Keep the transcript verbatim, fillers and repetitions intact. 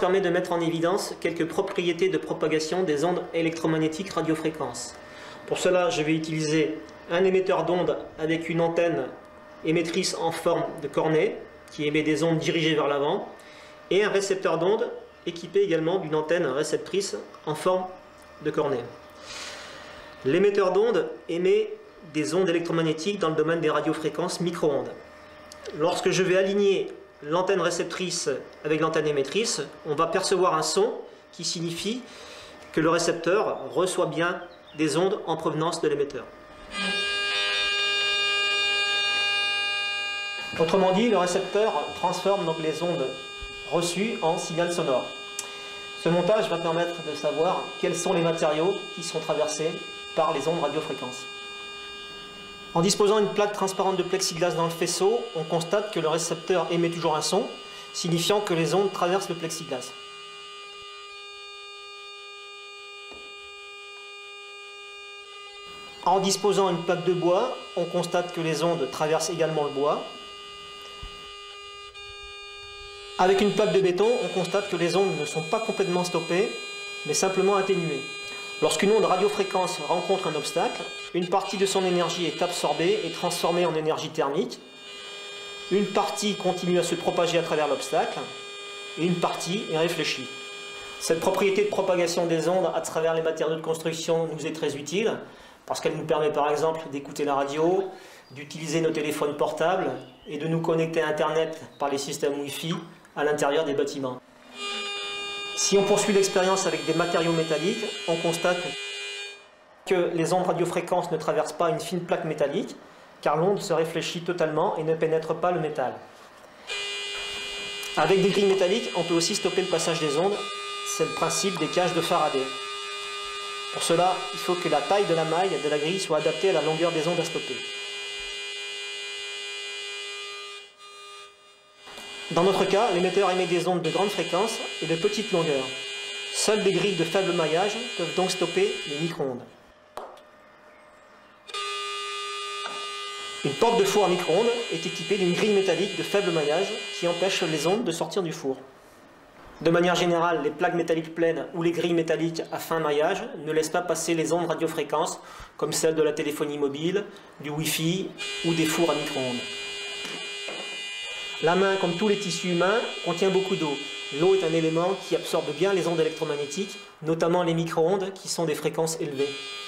permet de mettre en évidence quelques propriétés de propagation des ondes électromagnétiques radiofréquences. Pour cela, je vais utiliser un émetteur d'ondes avec une antenne émettrice en forme de cornet qui émet des ondes dirigées vers l'avant et un récepteur d'ondes équipé également d'une antenne réceptrice en forme de cornet. L'émetteur d'ondes émet des ondes électromagnétiques dans le domaine des radiofréquences micro-ondes. Lorsque je vais aligner l'antenne réceptrice avec l'antenne émettrice, on va percevoir un son qui signifie que le récepteur reçoit bien des ondes en provenance de l'émetteur. Autrement dit, le récepteur transforme donc les ondes reçues en signal sonore. Ce montage va permettre de savoir quels sont les matériaux qui sont traversés par les ondes radiofréquences. En disposant d'une plaque transparente de plexiglas dans le faisceau, on constate que le récepteur émet toujours un son, signifiant que les ondes traversent le plexiglas. En disposant d'une plaque de bois, on constate que les ondes traversent également le bois. Avec une plaque de béton, on constate que les ondes ne sont pas complètement stoppées, mais simplement atténuées. Lorsqu'une onde radiofréquence rencontre un obstacle, une partie de son énergie est absorbée et transformée en énergie thermique. Une partie continue à se propager à travers l'obstacle et une partie est réfléchie. Cette propriété de propagation des ondes à travers les matériaux de construction nous est très utile parce qu'elle nous permet par exemple d'écouter la radio, d'utiliser nos téléphones portables et de nous connecter à Internet par les systèmes Wi-Fi à l'intérieur des bâtiments. Si on poursuit l'expérience avec des matériaux métalliques, on constate que les ondes radiofréquences ne traversent pas une fine plaque métallique, car l'onde se réfléchit totalement et ne pénètre pas le métal. Avec des grilles métalliques, on peut aussi stopper le passage des ondes, c'est le principe des cages de Faraday. Pour cela, il faut que la taille de la maille de la grille soit adaptée à la longueur des ondes à stopper. Dans notre cas, l'émetteur émet des ondes de grande fréquence et de petite longueur. Seules des grilles de faible maillage peuvent donc stopper les micro-ondes. Une porte de four à micro-ondes est équipée d'une grille métallique de faible maillage qui empêche les ondes de sortir du four. De manière générale, les plaques métalliques pleines ou les grilles métalliques à fin maillage ne laissent pas passer les ondes radiofréquences comme celles de la téléphonie mobile, du Wi-Fi ou des fours à micro-ondes. La main, comme tous les tissus humains, contient beaucoup d'eau. L'eau est un élément qui absorbe bien les ondes électromagnétiques, notamment les micro-ondes qui sont des fréquences élevées.